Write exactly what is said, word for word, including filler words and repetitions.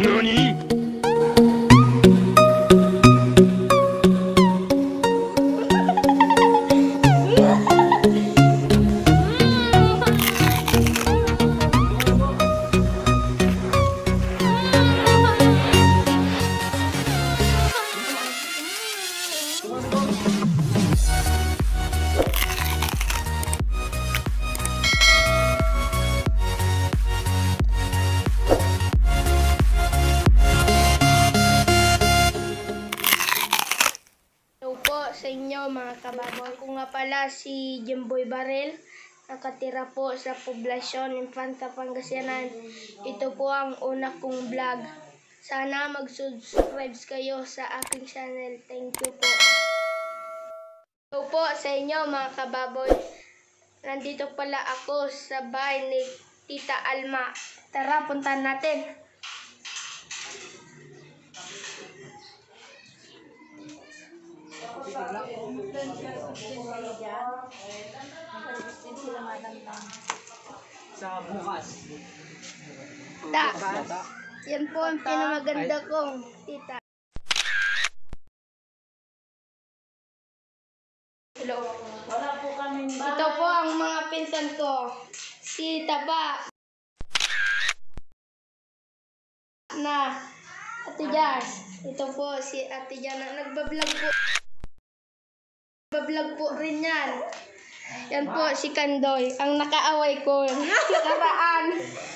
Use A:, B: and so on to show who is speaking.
A: 何?
B: Sa inyo mga kababaw. Ako nga pala si Jimboy Barrel, nakatira po sa poblasyon Infanta, Pangasinan. Ito po ang una kong vlog. Sana mag-subscribe kayo sa aking channel. Thank you po. Ito po sa inyo mga kababoy. Nandito pala ako sa bahay ni Tita Alma. Tara, puntahan natin.
C: Sa bukas.
B: Da. Yan po ang pinamaganda kong tita. Hello.
D: Wala po kami.
B: Ito po ang mga pinsan ko. Si Taba. Na. Ate Jazz. Ito po si Ate Jazz na nagbablog po. Nagbablog po rin yan. Yan po si Kandoy. Ang nakaaway ko. Nakaraan.